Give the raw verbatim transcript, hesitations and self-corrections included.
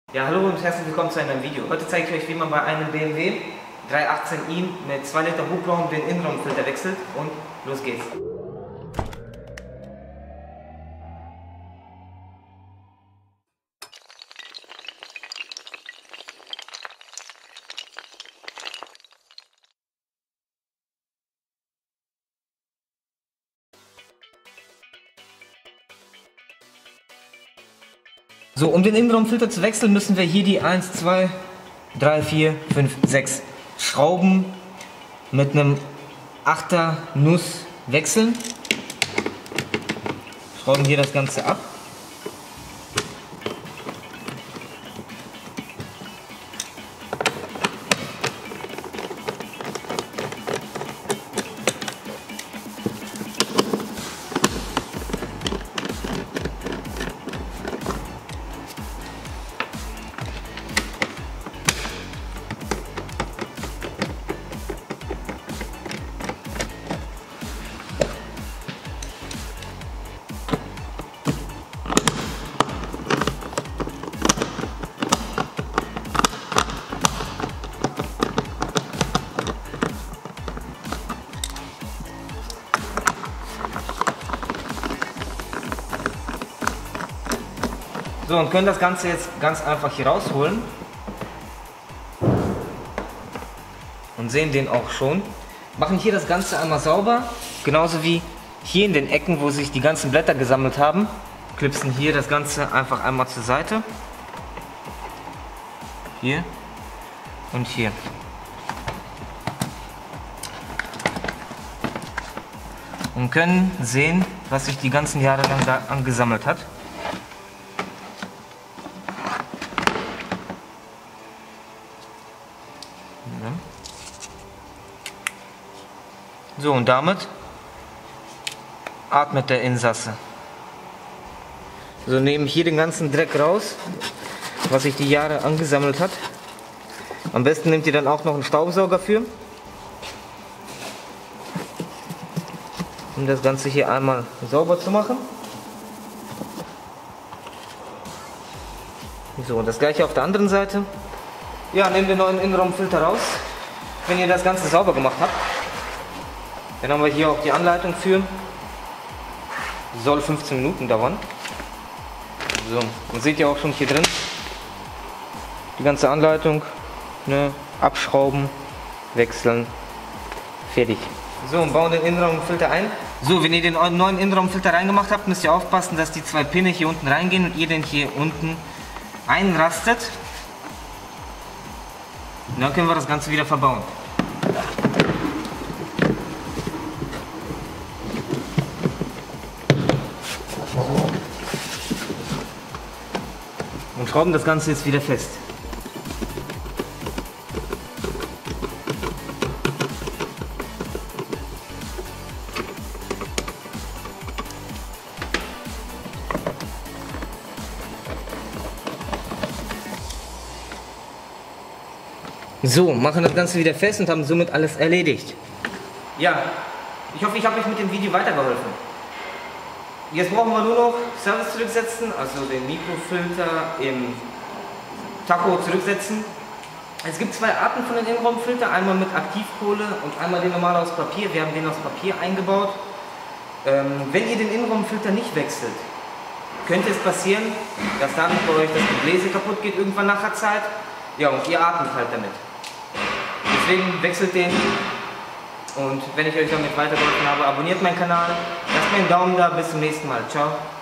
Ja, hallo und herzlich willkommen zu einem neuen Video. Heute zeige ich euch, wie man bei einem B M W dreihundertachtzehn i mit zwei Liter Hubraum den Innenraumfilter wechselt, und los geht's. So, um den Innenraumfilter zu wechseln, müssen wir hier die eins, zwei, drei, vier, fünf, sechs Schrauben mit einem achter Nuss wechseln. Schrauben hier das Ganze ab. So, und können das Ganze jetzt ganz einfach hier rausholen und sehen den auch schon. Machen hier das Ganze einmal sauber, genauso wie hier in den Ecken, wo sich die ganzen Blätter gesammelt haben. Klipsen hier das Ganze einfach einmal zur Seite. Hier und hier. Und können sehen, was sich die ganzen Jahre lang da angesammelt hat. So, und damit atmet der Insasse. So, nehmen hier den ganzen Dreck raus, was sich die Jahre angesammelt hat. Am besten nehmt ihr dann auch noch einen Staubsauger für, um das Ganze hier einmal sauber zu machen. So, und das gleiche auf der anderen Seite. Ja, nehmt den neuen Innenraumfilter raus, wenn ihr das Ganze sauber gemacht habt. Dann haben wir hier auch die Anleitung für. Soll fünfzehn Minuten dauern. So, und seht ihr auch schon hier drin die ganze Anleitung. Ne? Abschrauben, wechseln, fertig. So, und bauen den Innenraumfilter ein. So, wenn ihr den neuen Innenraumfilter reingemacht habt, müsst ihr aufpassen, dass die zwei Pinne hier unten reingehen und ihr den hier unten einrastet. Und dann können wir das Ganze wieder verbauen. Und schrauben das Ganze jetzt wieder fest. So, machen das Ganze wieder fest und haben somit alles erledigt. Ja, ich hoffe, ich habe euch mit dem Video weitergeholfen. Jetzt brauchen wir nur noch Service zurücksetzen, also den Mikrofilter im Tacho zurücksetzen. Es gibt zwei Arten von den Innenraumfilter, einmal mit Aktivkohle und einmal den normal aus Papier. Wir haben den aus Papier eingebaut. Ähm, wenn ihr den Innenraumfilter nicht wechselt, könnte es passieren, dass dadurch bei euch das Gebläse kaputt geht irgendwann nach der Zeit. Ja, und ihr atmet halt damit. Deswegen wechselt den. Und wenn ich euch damit weitergeholfen habe, abonniert meinen Kanal, lasst mir einen Daumen da, bis zum nächsten Mal. Ciao.